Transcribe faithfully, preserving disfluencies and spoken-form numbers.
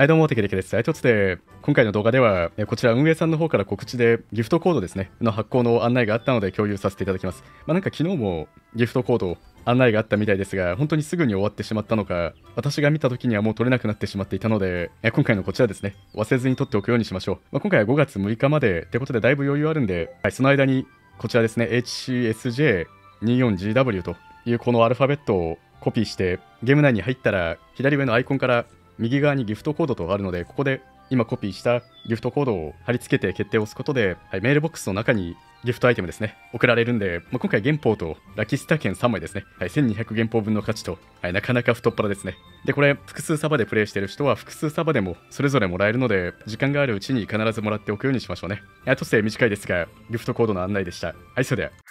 はい、どうも、テケテケです。はい、ということで、今回の動画では、えこちら運営さんの方から告知でギフトコードですね、の発行の案内があったので共有させていただきます。まあ、なんか昨日もギフトコード案内があったみたいですが、本当にすぐに終わってしまったのか、私が見た時にはもう取れなくなってしまっていたので、え今回のこちらですね、忘れずに取っておくようにしましょう。まあ、今回はごがつむいかまでってことでだいぶ余裕あるんで、はい、その間にこちらですね、エイチシーエスジェーにじゅうよんジーダブリュー というこのアルファベットをコピーして、ゲーム内に入ったら左上のアイコンから右側にギフトコードとあるので、ここで今コピーしたギフトコードを貼り付けて決定を押すことで、はい、メールボックスの中にギフトアイテムですね、送られるんで、まあ、今回原宝とラキスタ券さんまいですね、はい、せんにひゃく原宝分の価値と、はい、なかなか太っ腹ですね。で、これ複数サバでプレイしてる人は複数サバでもそれぞれもらえるので、時間があるうちに必ずもらっておくようにしましょうね。あとして短いですが、ギフトコードの案内でした。はい、それでは。